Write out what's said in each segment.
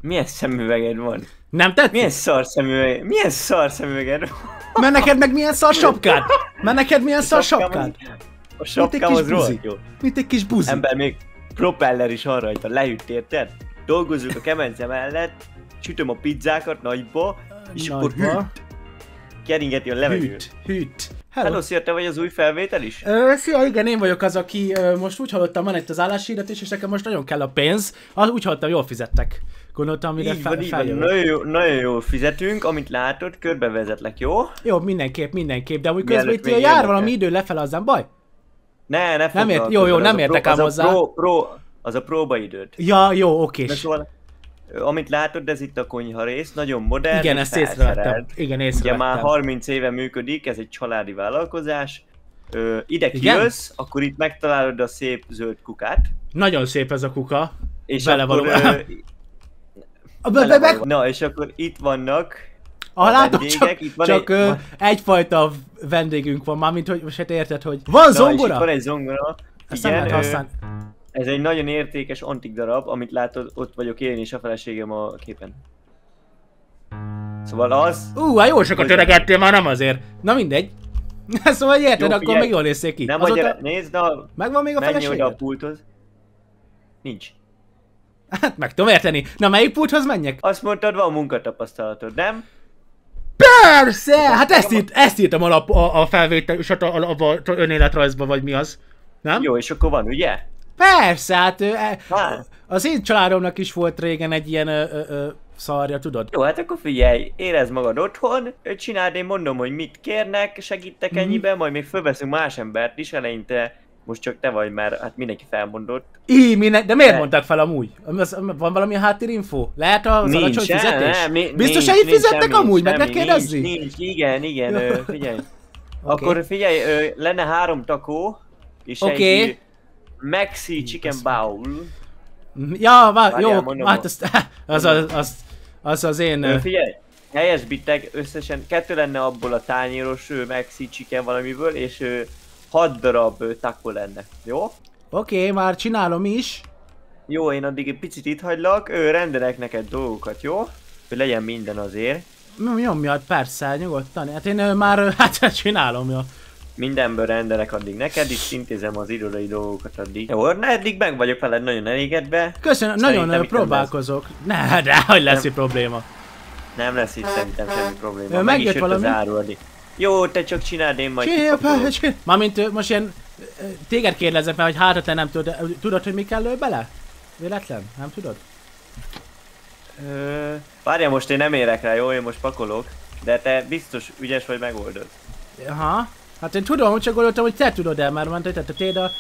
Milyen szemüveged van? Nem tetszik? Milyen szar szemüveged van? Mert neked meg milyen szar sapkád? Mert neked milyen szar sapkád? A sapkám az rohadt jó. Mint egy kis buzi. Ember, még propeller is van rajta, lehűt, érted? Dolgozunk a kemence mellett, sütöm a pizzákat nagyba, és akkor hűt. Keringeti a levegőt. Hűt. Hello, szia, te vagy az új felvétel is? Szia, igen, én vagyok az, aki most úgy hallottam, van itt az álláshirdetés, és nekem most nagyon kell a pénz. Úgy hallottam, jól fizettek. Gondoltam, mire feljövök. Nagyon jól fizetünk, amit látod, körbevezetlek, jó? Jó, mindenképp, de úgy közben itt jár valami idő lefele, az nem baj? Ne foglalkozz. Jó, nem értek ám hozzá. Az a próbaidőd. Ja, jó, oké. Szóval, amit látod, ez itt a konyha rész, nagyon modern. Igen, ezt észrevettem. Igen, észrevettem. Ugye már 30 éve működik, ez egy családi vállalkozás. Ide kijössz, akkor itt megtalálod a szép zöld kukát. Nagyon szép ez a kuka. És belevaló. Na, és akkor itt vannak látok, csak egyfajta vendégünk van már, mint hogy most hát érted, hogy van zongora? És van egy zongora. Ezt nem lehet használni. Ez egy nagyon értékes antik darab, amit látod, ott vagyok én és a feleségem a képen. Szóval az... Hát jó sokat öregedtél már, nem azért. Na mindegy. Szóval érted, jó, akkor még jól nézzék ki. Nem azóta... Nézd a... Megvan még a feleséged? Menj oda a pulthoz. Nincs. Hát meg tudom érteni. Na melyik pulthoz menjek? Azt mondtad, van munkatapasztalatod, nem? Persze! Hát ezt írtam a felvétel, és a önéletrajzba, vagy mi az. Nem? Jó, és akkor van, ugye? Persze, hát az én családomnak is volt régen egy ilyen szarja, tudod? Jó, hát akkor figyelj, érezd magad otthon, csináld, én mondom, hogy mit kérnek, segítek ennyiben, majd még fölveszünk más embert is, eleinte most csak te vagy, mert hát mindenki felmondott. De miért mondták fel amúgy? Van valami háttérinfo? Lehet az alacsony fizetés? Biztos, hogy fizettek amúgy? Meg ne kérdezzi? Nincs, igen, figyelj. Akkor figyelj, lenne 3 takó, és egy Maxi Chicken Bowl. Ja, jó, hát az az én... Figyelj, helyesbittek, összesen 2 lenne abból a tányéros Maxi Chicken valamiből, és 6 darab taco lenne, jó? Oké, már csinálom is. Jó, én addig egy picit itt hagylak, rendelek neked dolgokat, jó? Hogy legyen minden azért. Nyomjad, persze, nyugodtan. Hát én már csinálom, jó. Mindenből rendelek addig neked, is intézem az irodai dolgokat addig. Jó, eddig meg vagyok veled nagyon elégedve. Köszönöm, nagyon próbálkozok. De hogy lesz itt probléma? Nem lesz itt szerintem semmi probléma. Meg is jött az áru addig. Jó, te csak csináld, én majd kipakolom. Mármint most ilyen téged kérdezek meg, hogy hát te nem tudod, hogy mi kell bele? Véletlen? Nem tudod? Várja, most én nem érek rá, jó? Én most pakolok. De te biztos ügyes vagy, megoldod. Aha. Hát én tudom, csak gondoltam, hogy te tudod el, már mondta, hogy te téd a...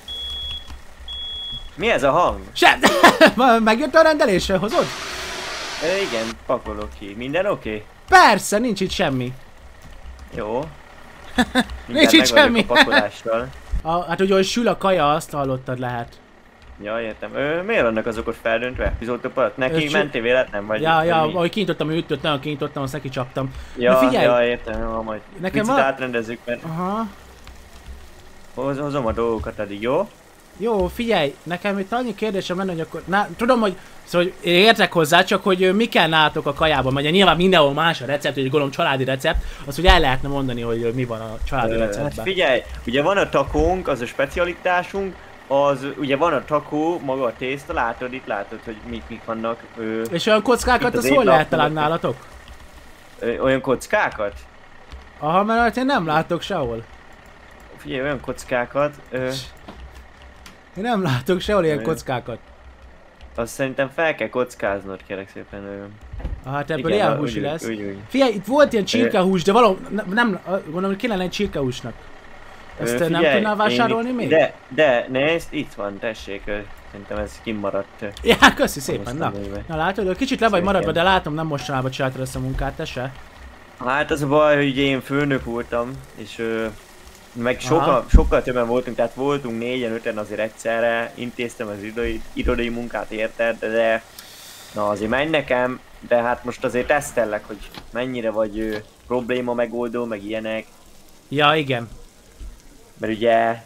Mi ez a hang? Se! Megjött a rendelésre, hozod? Igen, pakolok ki. Minden oké? Persze, nincs itt semmi. Jó. Nincs itt semmi. A pakolással. Hát ugye, hogy sül a kaja, azt hallottad lehet. Ja, értem. Miért vannak azok ott feldöntve? Bizoltop alatt? Neki mentél véletlen vagy? Ja, ahogy kinyitottam, hogy ütött, nagyon kinyitottam, azt neki csaptam. Ja, értem, majd picit átrendezzük, mert... Aha. Hozom a dolgokat addig, jó? Jó, figyelj, nekem itt annyi kérdésem lenne, hogy akkor... Tudom, hogy... Szóval értek hozzá, csak hogy mi kell nálatok a kajában, mert nyilván mindenhol más a recept, hogy gondolom családi recept, azt hogy el lehetne mondani, hogy mi van a családi receptben. Hát figyelj, ugye van a takónk, az a specialitásunk, ugye van a takó, maga a tészta, látod, itt látod, hogy mik vannak. És olyan kockákat az hol lehet találni nálatok? Olyan kockákat? Aha, mert én nem látok sehol. Figyelj, olyan kockákat... Én nem látok sehol ilyen kockákat. Azt szerintem fel kell kockáznod, kérlek szépen. Hát ebből ilyen húsi lesz. Figyelj, itt volt ilyen csirkehús, de valami... Nem, gondolom, hogy kellene egy csirkehúsnak. Ezt nem tudnál vásárolni még? De, nézd, itt van, tessék, szerintem ez kimaradt. Ja, köszi szépen, na látod, kicsit le vagy maradva, de látom, nem mostanában csináltad ezt a munkát, te se? Hát az a baj, hogy én főnök voltam, és meg sokkal többen voltunk, tehát voltunk 4-5-en azért egyszerre, intéztem az irodai munkát, érted, de na azért menj nekem, de hát most azért tesztellek, hogy mennyire vagy probléma megoldó, meg ilyenek. Ja, igen. Mert ugye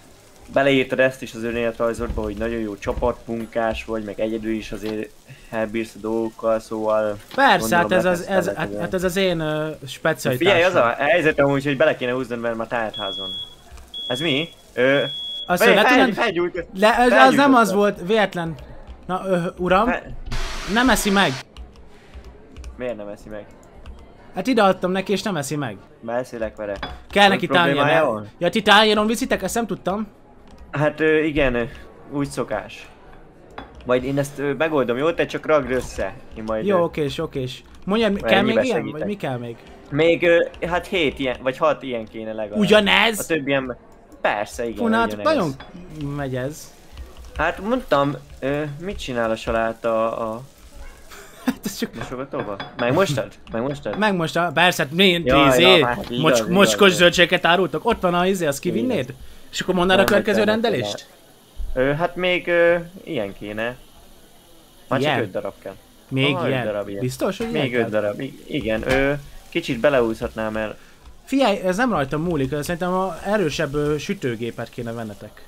beleírtad ezt is az önéletrajzodba, hogy nagyon jó csapatmunkás vagy, meg egyedül is azért elbírsz a dolgokkal, szóval... Persze, hát gondolom, ez az én specialitásom. Figyelj, az a helyzet amúgy, hogy bele kéne húznod, mert már tájtházon. Ez mi? Azt mondja, felgyújtod. az nem az volt, véletlen. Na, uram, nem eszi meg. Miért nem eszi meg? Hát ideadtam neki és nem eszi meg. Beszélek vele. Kell neki tányéron. Ja, ti tányéron viszitek? Ezt nem tudtam. Hát igen, úgy szokás. Majd én ezt megoldom, jó? Te csak ragd össze. Én majd, jó, okés. Mondjad, kell még ilyen? Vagy mi kell még? Még, hát 7 ilyen, vagy 6 ilyen kéne legalább. Ugyanez? A többi ilyen... Persze, igen, Funa, hát ugyanez. nagyon megy ez. Hát mondtam, mit csinál a saláta a... Hát ez csak... Mosogatóba? Megmostad? Megmostad? Persze, milyen mocskos zöldségeket árultok? Ott van a azt kivinnéd? És akkor mondd a következő rendelést? Hát még ilyen kéne. Már csak 5 darab kell. Még ilyen? Biztos, hogy még 5 darab, igen. Kicsit beleúszhatnám el. Figyelj, ez nem rajtam múlik, szerintem a erősebb sütőgépet kéne vennetek.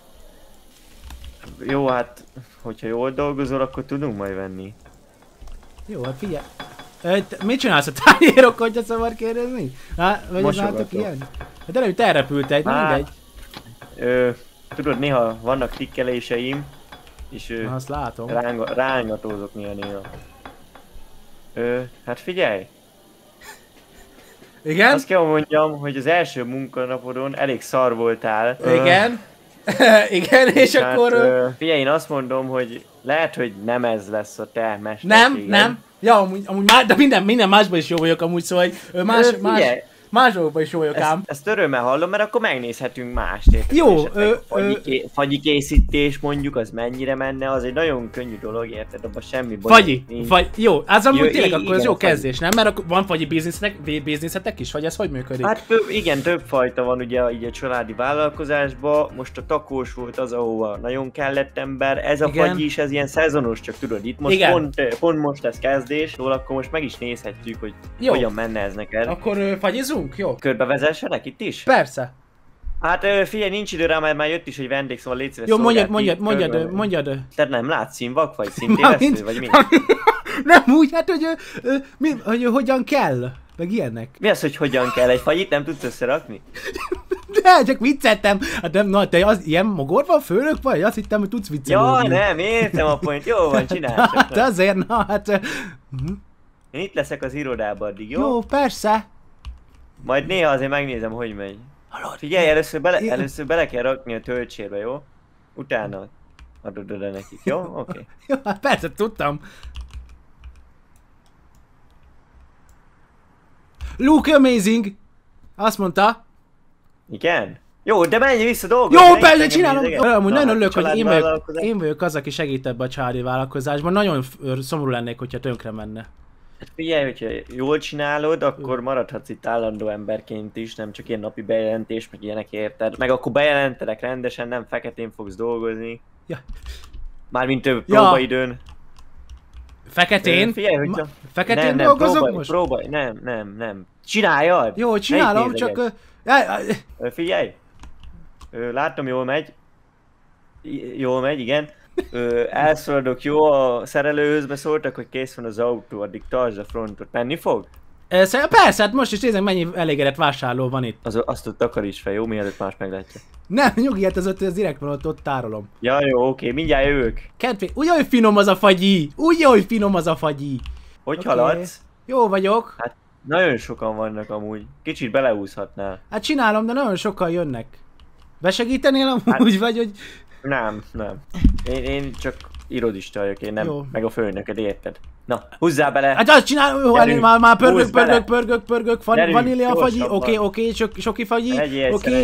Jó, hát, hogyha jól dolgozol, akkor tudunk majd venni. Jó, hát figyelj. Mit csinálsz a tányérok, hogyha szabad kérdezni? Vagy az látok ilyen? Hát de nem, te elrepült egy, mindegy. Tudod, néha vannak tikkeléseim, és azt látom. rángatózok néha. Hát figyelj! Igen? Azt kell mondjam, hogy az első munkanapodon elég szar voltál. Igen. Igen, és hát, akkor... Figyelj, én azt mondom, hogy lehet, hogy nem ez lesz a te mesterséged. Nem. Ja, amúgy már, de minden másban is jó vagyok amúgy, szóval más dolgokban is jó vagyok ám. Ezt örömmel hallom, mert akkor megnézhetünk mást. Jó, fagyi készítés mondjuk, az mennyire menne, az egy nagyon könnyű dolog, érted? Abban semmi baj. Jó, az amúgy tényleg akkor ez jó kezdés, nem? Mert akkor van fagyi bizniszetek is, vagy ez hogy működik? Hát igen, több fajta van ugye így a családi vállalkozásban. Most a takós volt az, ahova nagyon kellett ember. Ez a fagyi is, ez ilyen szezonos, csak tudod, itt most pont most lesz kezdés, szóval akkor most meg is nézhetjük, hogy hogyan menne ez neked. Akkor fagyizunk? Jó. Körbevezessenek itt is? Persze. Hát figyelj, nincs idő rá, mert már jött is egy vendég, szóval légy szíves. Jó, mondjad. Te nem látsz, színvak vagy, színtévesztő, vagy mi? Nem úgy, hát hogy hogyan kell, meg ilyenek. Mi az, hogy hogyan kell? Egy fagyit nem tudsz összerakni? De, csak vicceltem. Hát nem, na, te az ilyen mogorban főnök vagy? Azt hittem, hogy tudsz viccelni. Ja, nem, értem a point. Jó van, csinálj csak. Hát azért, na hát... Én itt leszek az irodában addig, jó? Jó, persze. Majd néha azért megnézem, hogy megy. Figyelj, először bele kell rakni a töltsérbe, jó? Utána adod oda nekik, jó? Oké. Jó, hát persze, tudtam. Luke Amazing! Azt mondta. Igen? Jó, de menj vissza dolgozni! Jó, persze, csinálom! Amúgy nagyon örülök, hogy én vagyok az, aki segít ebbe a családi vállalkozásban. Nagyon szomorú lennék, hogyha tönkre menne. Hát figyelj, hogyha jól csinálod, akkor maradhatsz itt állandó emberként is, nem csak ilyen napi bejelentés, meg ilyenek, érted? Meg akkor bejelentelek rendesen, nem feketén fogsz dolgozni. Ja. Mármint több próbaidőn. Feketén? Figyelj, hogy feketén dolgozok most? Próbálj, nem. Csináljad! Jó, csinálom, csak... Figyelj! Látom, jól megy. Jól megy, igen. Elszaladok, jó, a szerelőhöz beszóltak, hogy kész van az autó, addig tartsd a frontot. Menni fog? Persze, hát most is nézzük, mennyi elégedett vásárló van itt. Azt ott takaríts fel, jó? Mielőtt más meglátja. Nem, nyugi, hát az direkt van, ott tárolom. Ja, jó, oké, mindjárt jövök. Úgy, hogy finom az a fagyi! Úgy, hogy finom az a fagyi! Hogy haladsz? Jó vagyok. Hát nagyon sokan vannak amúgy. Kicsit beleúszhatnál. Hát csinálom, de nagyon sokan jönnek. Besegítenél amúgy, vagy hogy... Nem. Én csak irodista vagyok, én nem, jó. Meg a főnököd, érted? Na, húzzál bele! Hát azt csinálom, jó, már pörgök, vanília fagyi, oké, soki fagyi, oké.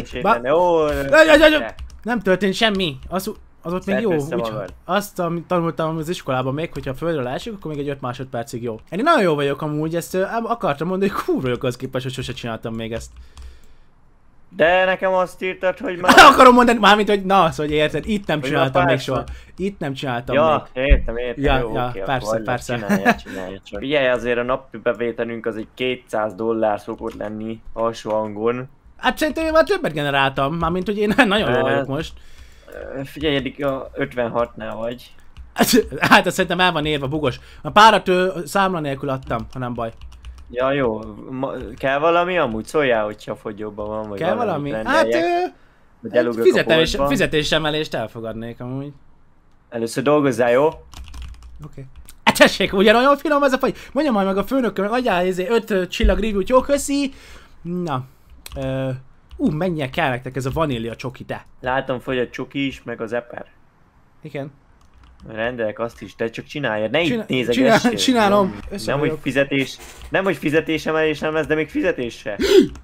Nem történt semmi, az ott még jó. Azt tanultam az iskolában még, hogyha a földről esik, akkor még egy 5 másodpercig jó. Én nagyon jó vagyok amúgy, ezt akartam mondani, hogy kurva vagyok az képest, hogy sose csináltam még ezt. De nekem azt írtad, hogy már... Akarom mondani, mármint, hogy na, szóval érted, itt nem csináltam még soha. Itt nem csináltam még. Értem, ja, jó, oké, persze. Csinálja csak. Figyelj, azért a napi bevételünk az egy $200 szokott lenni alsó hangon. Hát szerintem én már többet generáltam, mármint hogy én nagyon jó vagyok most. Figyelj, eddig a 56-nál vagy. Hát azt szerintem el van érve, bugos. A párat számla nélkül adtam, ha nem baj. Ja jó, kell valami amúgy? Szóljál, hogyha fogyóban van, vagy kell valami? Hát fizetésemelést elfogadnék amúgy. Először dolgozzál, jó? Oké. Hát tessék, ugyanolyan finom ez a fagy. Mondja majd meg a főnököm, adjál 5 csillag review-t, jó köszi. Na. Mennyire kell nektek ez a vanília csoki, te. Látom, fogy a csoki is, meg az eper. Igen. Rendelek azt is, de csak csináljad, ne itt nézegessél. Csinálom. Nem, hogy fizetésemelés nem lesz, de még fizetés se.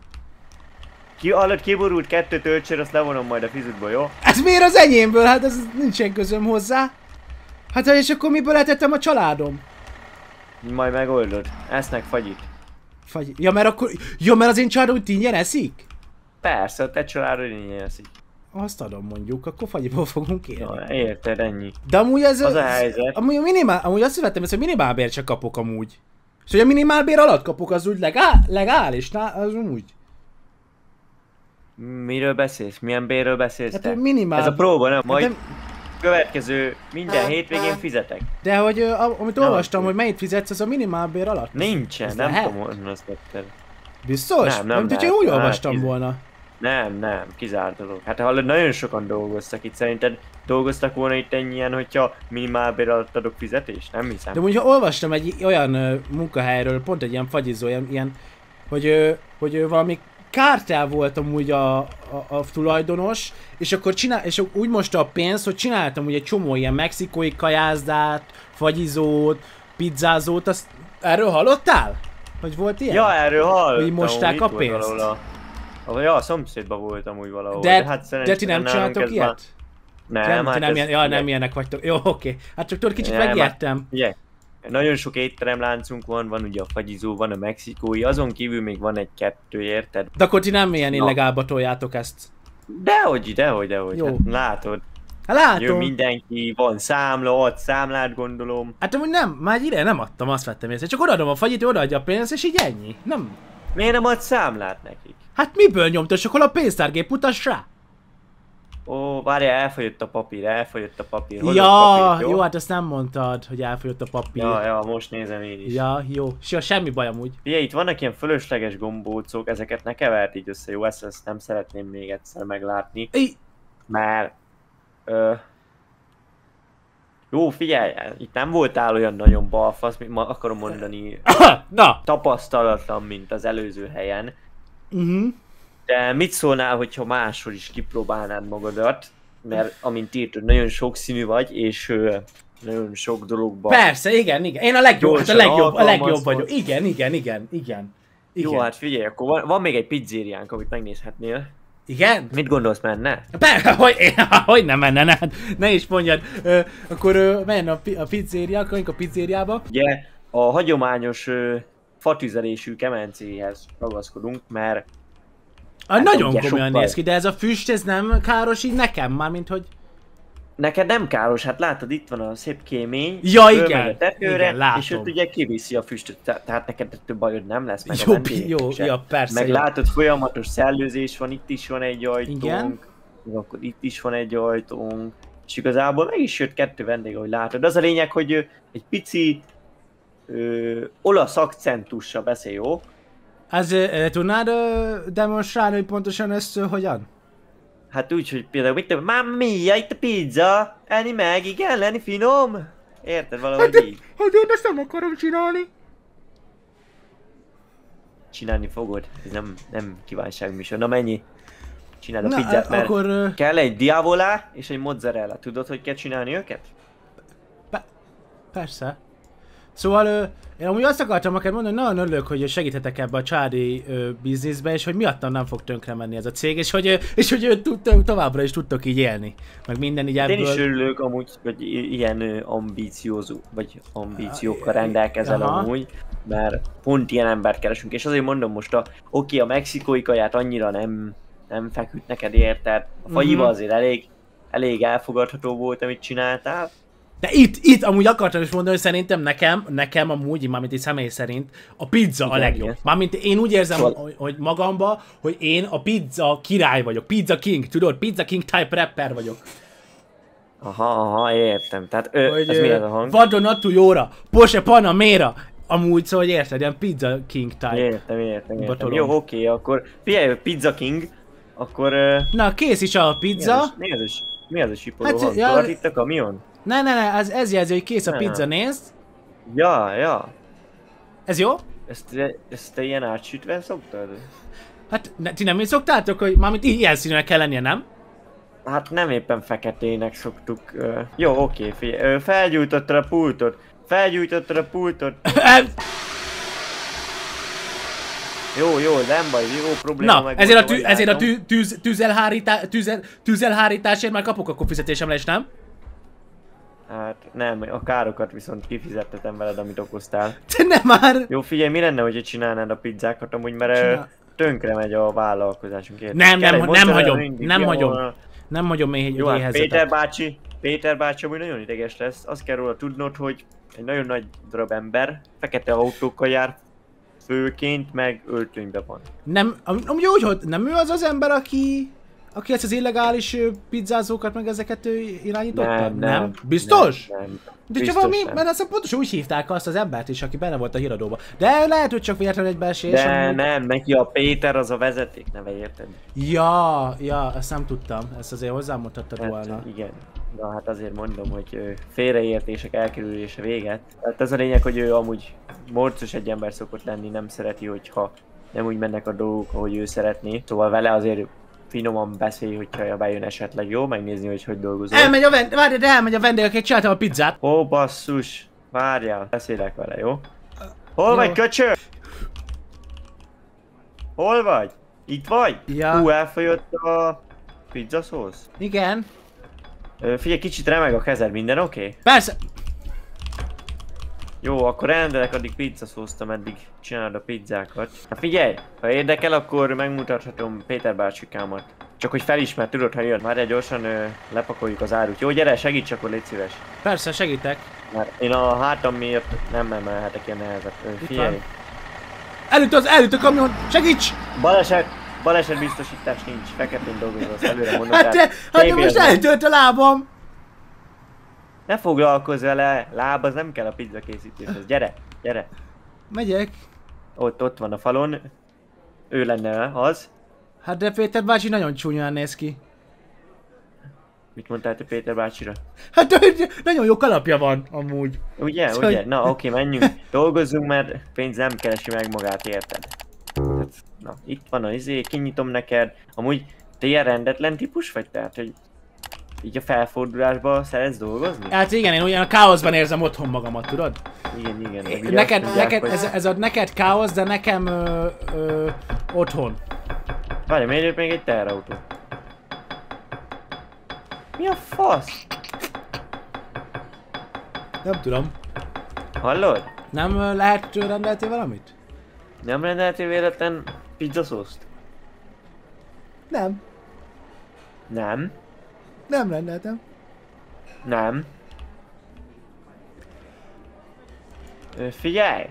Kiborult 2 töltsér, azt levonom majd a fizutból, jó? Ez miért az enyémből? Hát ez nincsen közöm hozzá. Hát és akkor miből lehetettem a családom? Majd megoldod. Esznek fagyit. Ja, mert mert az én családom úgy ingyen eszik? Persze, a te családod ingyen eszik. Azt adom mondjuk, akkor fagyiból fogunk kérni. Na, érted, ennyi. De amúgy ez az a helyzet. Amúgy azt vettem, hogy minimálbért csak kapok amúgy. És hogy a minimálbér alatt kapok, az úgy legális, az úgy. Miről beszélsz? Milyen bérről beszélsz te? Hát minimál... Ez a próba, nem? Majd következő minden hétvégén fizetek. De hogy amit olvastam, hogy mennyit fizetsz, az a minimálbér alatt. Nincsen, nem tudom, hogy azt vetted. Biztos? Nem hogy én úgy olvastam volna. Nem, kizárt dolog. Hát hallod, nagyon sokan dolgoztak itt, szerinted dolgoztak volna itt ennyien, hogyha minimálbér alatt adok fizetést? Nem hiszem. De mondjuk olvastam egy olyan munkahelyről, pont egy ilyen fagyizó, ilyen hogy valami kártel volt amúgy a tulajdonos, és akkor és úgy mosta a pénzt, hogy csináltam ugye egy csomó ilyen mexikói kajázdát, fagyizót, pizzázót, azt erről hallottál? Hogy volt ilyen? Ja, erről hallottam. Hogy mosták a pénzt? Ja, a szomszédban voltam úgy valahol. De hát ti nem csináltok ilyet? Nem, hát nem ilyenek vagytok. Jó, oké. Hát csak tudod, kicsit megijedtem. Ugye, nagyon sok étteremláncunk van ugye a fagyizó, van a mexikói, azon kívül még van 1-2, érted? De akkor ti nem ilyen illegálba toljátok ezt? Dehogy. Jó. Hát látod. Hát látom. Jön mindenki, van számla, ad számlát gondolom. Hát amúgy nem, már egy ideje nem adtam, azt vettem észre. Csak odaadom a fagyit, odaadja a pénzt, és így ennyi. Nem. Miért nem ad számlát nekik? Hát miből nyomtos, hol a pénztárgép, mutass rá! Ó, várjál, elfogyott a papír. Hozok ja, papírt, jó, hát azt nem mondtad, hogy elfogyott a papír. Ja, most nézem én is. Ja, jó. Semmi baj amúgy. Figyelj, itt vannak ilyen fölösleges gombócok, ezeket ne kevert így össze, jó? Ezt nem szeretném még egyszer meglátni. Mert... Jó, figyelj, itt nem voltál olyan nagyon balfasz, mint ma akarom mondani. Na! Tapasztalatlan, mint az előző helyen. De mit szólnál, hogyha máshol is kipróbálnád magadat? Mert amint írtad, nagyon sokszínű vagy, és nagyon sok dologban... Persze, igen. Én a legjobb vagyok. Igen. Jó, hát figyelj, akkor van még egy pizzériánk, amit megnézhetnél. Igen? Mit gondolsz, menne? Hogy nem menne, ne is mondjad. Akkor menjen a pizzéria, akkor a pizzériába. Ugye a hagyományos fatüzelésű kemencéhez ragaszkodunk, mert... nagyon komolyan néz ki, de ez a füst, ez nem káros így nekem, mármint hogy... Neked nem káros, hát látod, itt van a szép kémény, ja, igen, a tetőre, igen, látom. És ott ugye kiviszi a füstöt, tehát neked több bajod nem lesz, meg jó, a vendégek sem. Ja, persze. Meg látod, folyamatos szellőzés van, itt is van egy ajtónk, igen? Akkor itt is van egy ajtónk, és igazából meg is jött 2 vendég, ahogy látod. Az a lényeg, hogy egy pici olasz akcentussal beszél, jó? Tudnád demonstrálni, hogy pontosan ezt hogyan? Hát úgy, hogy például mit tudom, mamma mia, itt a pizza, enni meg, igen, lenni finom. Érted, valahogy így? Hát én ezt nem akarom csinálni. Csinálni fogod, ez nem kívánságműsor. Na mennyi? Csináld a pizzát, mert akkor... kell egy diavolá és egy mozzarella. Tudod, hogy kell csinálni őket? Persze. Szóval én amúgy azt akartam neked mondani, hogy nagyon örülök, hogy segíthetek ebbe a családi bizniszbe, és hogy miattam nem fog tönkre menni ez a cég, és hogy továbbra is tudtok így élni. Meg minden így ebből... Én is örülök amúgy, hogy ilyen ambíciókkal rendelkezel amúgy, mert pont ilyen embert keresünk, és azért mondom most oké, a mexikói kaját annyira nem feküdt neked, érted? A fagyiba azért elég elfogadható volt, amit csináltál. De itt amúgy akartam is mondani, hogy szerintem nekem amúgy, mármint egy személy szerint, a pizza a legjobb. Igen. Mármint én úgy érzem, hogy magamba, hogy én a pizza király vagyok. Pizza king, tudod? Pizza king type rapper vagyok. Aha, értem. Tehát Hogy, ez mi ez a hang? Vadonatú jóra, Porsche Panamera. Amúgy szóval, hogy érted, ilyen Pizza King type. Értem. Batolom. Jó, oké, akkor figyelj, Pizza King, akkor... Na, kész is a pizza. Mi az a sipoló Hát, hang? ja, Tudod itt a kamion? Ne, ez jelzi, hogy kész a Ne. pizza, nézd. Ja. Ez jó? Ezt te ilyen átsütve szoktad? Hát ti nem így szoktátok, hogy mármint ilyen színűnek kell lennie, nem? Hát nem éppen feketének szoktuk. Jó, oké, figyelj. Felgyújtottad a pultot. Jó, nem baj, jó probléma. Na, meg ezért a tűzelhárításért már kapok akkor fizetésemre is, nem? Hát nem, a károkat viszont kifizettetem veled, amit okoztál. Te nem már! Jó, figyelj, mi lenne, hogyha csinálnád a pizzákat amúgy, mert Csinál. tönkre megy a vállalkozásunk, érted? Nem Kell egy mozzarella hagyom. ahol- Nem hagyom még Jó, hát éhezetet. Péter bácsi amúgy nagyon ideges lesz. Azt kell róla tudnod, hogy egy nagyon nagy darab ember, fekete autókkal jár főként, meg öltönyben van. Nem, amúgy úgy, hogy nem ő az ember, aki ezt az illegális pizzázókat meg ezeket irányította? Nem. Biztos? Nem. De csak Biztos valami, nem. mert azt pontosan úgy hívták azt az embert is, aki benne volt a híradóban. De lehet, hogy csak véletlenül egy beesés. De amúgy... nem, neki a Péter az a vezeték neve, érted? Ja, ezt nem tudtam. Ezt azért hozzámutattad Hát, volna. igen. Na hát azért mondom, hogy félreértések elkerülése véget. Tehát az a lényeg, hogy ő amúgy morcos egy ember szokott lenni, nem szereti, hogyha nem úgy mennek a dolgok, ahogy ő szeretné. Szóval vele azért finoman beszélj, hogyha bejön esetleg, jó? Megnézni, hogy dolgozol. Elmegy a vendég, aki csináltam a pizzát. Ó, basszus! Várjál, beszélek vele, jó? Hol vagy, köcsög? Hol vagy? Itt vagy? Ja. Elfogyott a pizza szósz? Igen. Figyelj, kicsit remeg a kezed, minden oké? Persze. Jó, akkor rendelek addig pizzaszószt, ameddig csinálod a pizzákat. Hát figyelj, ha érdekel, akkor megmutathatom Péter bácsikámat. Csak hogy felismer, tudod, ha jön. Várjál, gyorsan lepakoljuk az árut. Jó, gyere, segíts, akkor légy szíves. Persze, segítek. Mert én a hátam miért nem emelhetek ilyen nehezet. Figyelj. Előtt a kamion, segíts! Baleset biztosítás nincs. Feketén dolgozol, előre mondom. Hát de most eltört a lábam! Ne foglalkozz vele, láb, az nem kell a pizza készítéshez. Gyere. Megyek. Ott van a falon. Ő lenne az. Hát de Péter bácsi nagyon csúnyán néz ki. Mit mondtál te Péter bácsira? Hát nagyon jó kalapja van amúgy. Ugye? Szóval- Ugye? Na oké, menjünk. Dolgozzunk, mert pénz nem keresi meg magát, érted? Hát, na, itt van az kinyitom neked. Amúgy te ilyen rendetlen típus vagy? Tehát, hogy így a felfordulásban szeretsz dolgozni? Hát igen, én ugyan a káoszban érzem otthon magamat, tudod? Igen. Neked káosz, de nekem otthon. Várj, miért jött még egy teherautó? Mi a fasz? Nem tudom. Hallod? Nem lehet rendeltél valamit? Nem rendeltél véletlen pizzaszószt? Nem. Nem. Nem rendeltem. Nem. Figyelj!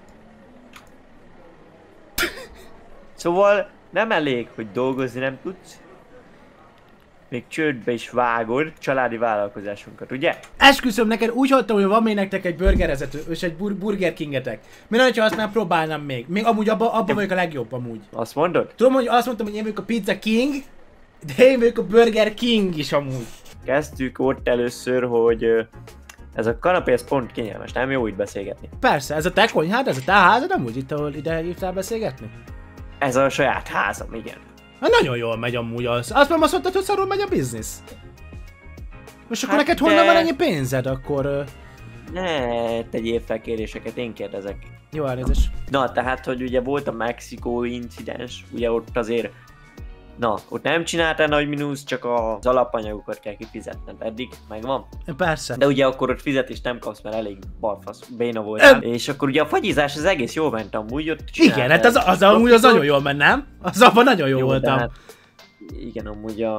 Szóval nem elég, hogy dolgozni nem tudsz. Még csődbe is vágod családi vállalkozásunkat, ugye? Esküszöm neked, úgy hallottam, hogy van még nektek egy burgerezető, és egy Burger Kingetek. Mi lenne, ha azt már próbálnám még? Még amúgy abban vagyok a legjobb amúgy. Azt mondod? Tudom, hogy azt mondtam, hogy én vagyok a Pizza King, de én vagyok a Burger King is amúgy. Kezdtük ott először, hogy ez a kanapé, ez pont kényelmes, nem jó itt beszélgetni. Persze, ez a te konyhád, ez a te házad amúgy itt, ahol ide hívtál beszélgetni? Ez a saját házam, igen. Hát nagyon jól megy amúgy az. Azt nem azt mondtad, hogy szarul megy a biznisz. Most akkor Hát neked honnan de- van ennyi pénzed, akkor... Ne tegyél fel kérdéseket, én kérdezek. Jó elnézést. Na, tehát, hogy ugye volt a mexikói incidens, ugye ott azért... Na, ott nem csináltál nagy mínusz, csak az alapanyagokat kell kifizetned, eddig megvan. Persze. De ugye akkor ott fizetést nem kapsz, mert elég balfasz, béna voltál. És akkor ugye a fagyizás az egész jól ment amúgy, ott csináltál. Igen, hát az amúgy az nagyon jól ment, nem? Az abban nagyon jó Jó, de voltam. hát, igen, amúgy a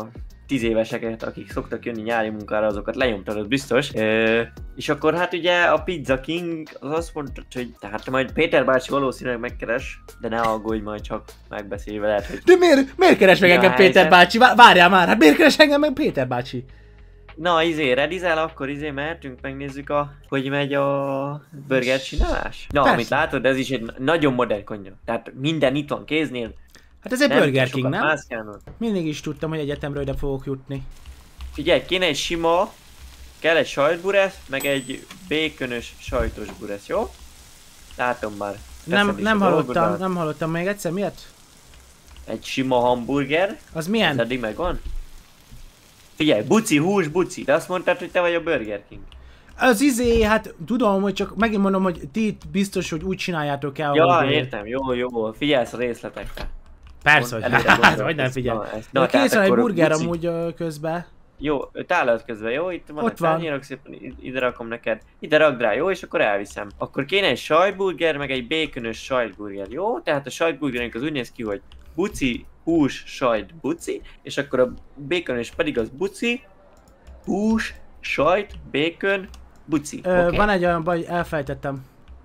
10 éveseket, akik szoktak jönni nyári munkára, azokat lenyomtad, az biztos. És akkor hát ugye a Pizza King az azt mondta, hogy tehát majd Péter bácsi valószínűleg megkeres, de ne aggódj, majd csak megbeszélj veled, hogy... De miért keres meg engem Péter bácsi? Várjál már, hát miért keres engem meg Péter bácsi? Na redizel, akkor mehetünk, megnézzük hogy megy a burger csinálás. Na, persze. amit látod, ez is egy nagyon modern konyha. Tehát minden itt van kéznél. Hát ez egy Burger King, nem? Mászkálnod. Mindig is tudtam, hogy egyetemről ide fogok jutni. Figyelj, kéne egy sima, kell egy sajtburesz, meg egy békönös sajtos buresz, jó? Látom már. Nem hallottam még egyszer, miért? Egy sima hamburger. Az milyen? Ez eddig megvan? Figyelj, buci, hús, buci. De azt mondtad, hogy te vagy a Burger King. Az hát tudom, hogy csak megint mondom, hogy ti biztos, hogy úgy csináljátok el, ja, hogy... értem, jó. Figyelsz a részletekre. Persze, hogy nem figyelj. Na, készül egy burger amúgy közben. Jó, tálat közben, jó? Itt van a tányérok, szépen ide rakom neked. Ide rakd rá, jó? És akkor elviszem. Akkor kéne egy sajtburger, meg egy békönös sajtburger, jó? Tehát a sajtburgerünk az úgy néz ki, hogy buci, hús, sajt, buci, és akkor a békönös pedig az buci, hús, sajt, békön, buci. Okay? Van egy olyan baj, elfelejtettem.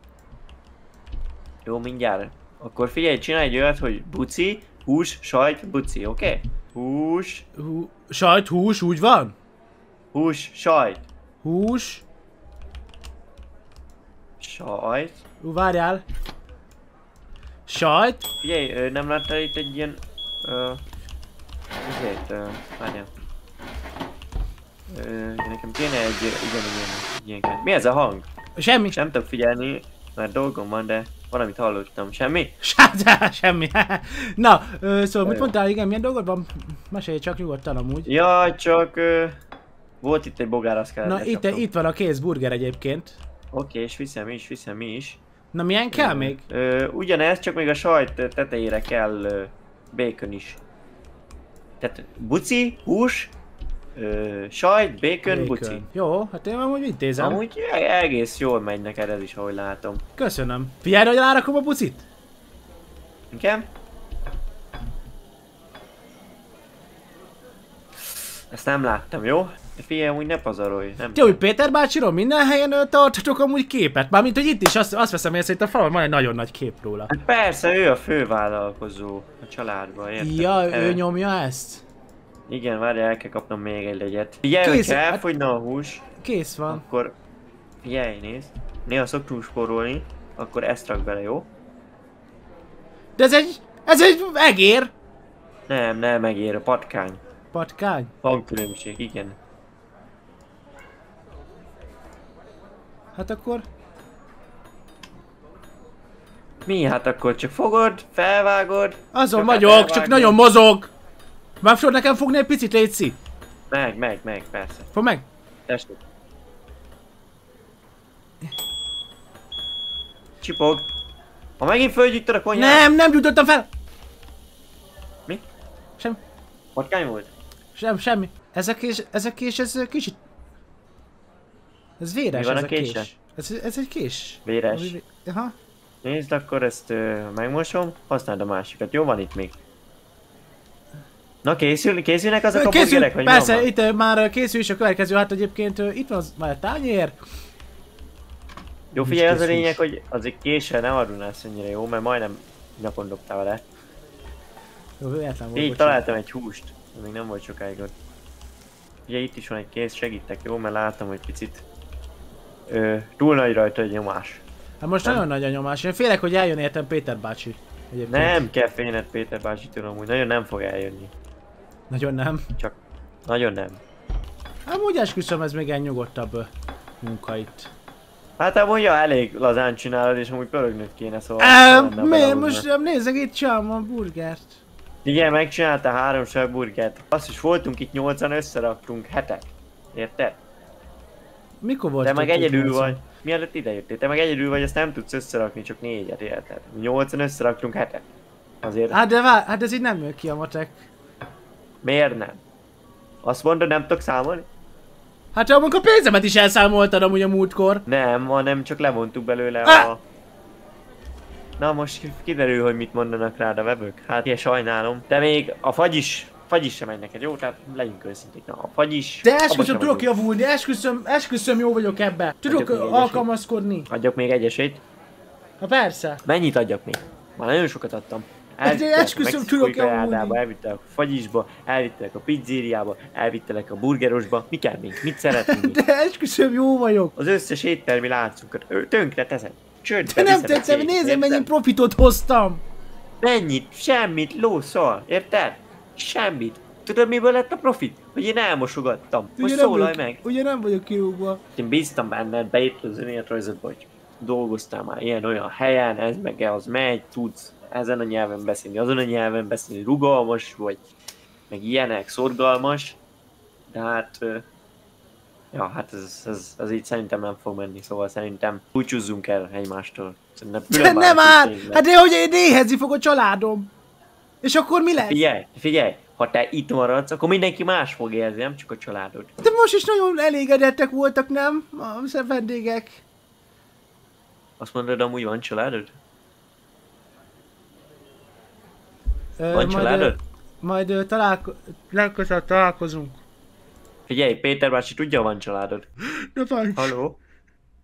Jó, mindjárt. Akkor figyelj, csinálj egy olyat, hogy buci, hús, sajt, buci, oké? Okay? Hús. Sajt, hús, úgy van? Hús, sajt. Hús. Sajt. Várjál. Sajt. Figyelj, nem láttál itt egy ilyen... várjál. Nekem kéne egy ilyen. Mi ez a hang? Semmi. Nem tudok figyelni, mert dolgom van, de valamit hallottam. Semmi? Semmi. Na, szóval mit mondtál, igen, milyen dolgod van? Mesélj csak nyugodtan amúgy. Ja, csak volt itt egy bogár, azt kellett. Na, itt van a kész burger egyébként. Oké, és viszem is. Na, milyen kell még? Ugyanez, csak még a sajt tetejére kell bacon is. Tehát buci, hús, sajt, bacon, buci. Jó, hát én amúgy intézem. Amúgy egész jól megy neked ez is, ahogy látom. Köszönöm. Figyelj, hogy rárakom a bucit? Igen? Ezt nem láttam, jó? De figyelj, amúgy ne pazarolj. Ti úgy Péter bácsiról minden helyen tartatok amúgy képet? Mármint, hogy itt is azt veszem észre, hogy itt a falon van egy nagyon nagy kép róla. Hát persze, ő a fővállalkozó a családban, érted? Ja, ő nyomja ezt? Igen, várjál, el kell kapnom még egy legyet. Figyelj, hogyha elfogyna a hús, kész van. Akkor figyelj, nézd. Néha szoktunk spórolni, akkor ezt rak bele, jó? De ez egy egér! Nem egér, a patkány. Patkány? Van különbség, igen. Hát akkor... Mi? Hát akkor csak fogod, felvágod. Azon vagyok, csak nagyon mozog! Meg tudod nekem fogni egy picit, létszi? Meg, persze. Fogd meg! Tessék. Csipog. Ha megint fölgyújtad a konyhát... Nem gyújtottam fel! Mi? Semmi. Patkány volt? Semmi. Ez a kés, ez kicsit... Ez véres. Mi van ez a késsel? Ez egy kés. Véres. Aha. Nézd, akkor ezt megmosom, használd a másikat. Jó, van itt még. Na, készülnek azok a burgerek, hogy persze, itt már készül is a következő, hát egyébként itt van már a tányér. Jó, figyelj, az a lényeg, hogy azért késsel nem arulnász annyira jó, mert majdnem napon dobtál vele. Jó, véletlen volt. Így találtam egy húst, még nem volt sokáig ott. Ugye itt is van egy kész, segítek, jó, mert látom, hogy picit túl nagy rajta egy nyomás. Hát most nagyon nagy a nyomás, én félek, hogy eljön értem Péter bácsi. Egyébként. Nem kell félned Péter bácsitől amúgy, nagyon nem fog eljönni. Nagyon nem? Csak nagyon nem. Hát úgy esküszöm, ez még egy nyugodtabb munka itt. Hát amúgy elég lazán csinálod, és amúgy pörögnöd kéne, szóval... Miért? Most nézzek, itt csinálom a burgert. Igen, megcsinálta 3 burgert. Azt is voltunk itt 8-an, összeraktunk 7-et. Érted? Mikor volt? Te meg egyedül vagy. Mielőtt idejöttél, te meg egyedül vagy, ezt nem tudsz összerakni, csak 4-et, érted? 8-an összeraktunk 7-et. Azért... Hát ez így nem jön ki a matek. Miért nem? Azt mondod, nem tudok számolni? Hát amikor a pénzemet is elszámoltad amúgy a múltkor. Nem, hanem csak levontuk belőle a... Na most kiderül, hogy mit mondanak rád a webök. Hát ilyen sajnálom. De még a fagy is fagyis sem megy neked, jó? Tehát legyünk őszinték. Na, a fagyis... De abba esküszöm, sem tudok vagyunk. javulni, esküszöm jó vagyok ebbe. Tudok Adjak még egy alkalmazkodni. Adjak még egy esélyt. Ha persze. Mennyit adjak még? Már nagyon sokat adtam. esküszöm, tudok javulni. Elvittelek a fagyisba, elvittelek a pizzériába, elvittelek a burgerosba. Mi kell még? Mit szeretnénk? De esküszöm, jó vagyok. Az összes éttermi láncokat tönkre teszed. Csődbe De nem viszed a tetszem, céget, nézd, érted? mennyi profitot hoztam. Mennyit? Semmit, lószal, érted? Semmit. Tudod miből lett a profit? Hogy én elmosogattam. Most szólalj meg. Ugye nem vagyok kirúgva. Én bíztam benned, beírtad az önéletrajzodba, hogy dolgoztál már ilyen-olyan helyen, ez meg az megy, tudsz ezen a nyelven beszélni, azon a nyelven beszélni, rugalmas vagy, meg ilyenek, szorgalmas. De hát... Ja, hát ez így szerintem nem fog menni, szóval szerintem búcsúzzunk el egymástól. Szerintem De külön nem választunk áll! tényleg. Hát de hogy én éhezni fog a családom. És akkor mi lesz? Figyelj, ha te itt maradsz, akkor mindenki más fog élni, nem csak a családod. De most is nagyon elégedettek voltak, nem? A vendégek. Azt mondod, amúgy van családod? Van Majd, családod? majd legközelebb találkozunk. Figyelj, Péter bácsi tudja, van családod. Ne bánts. Halló?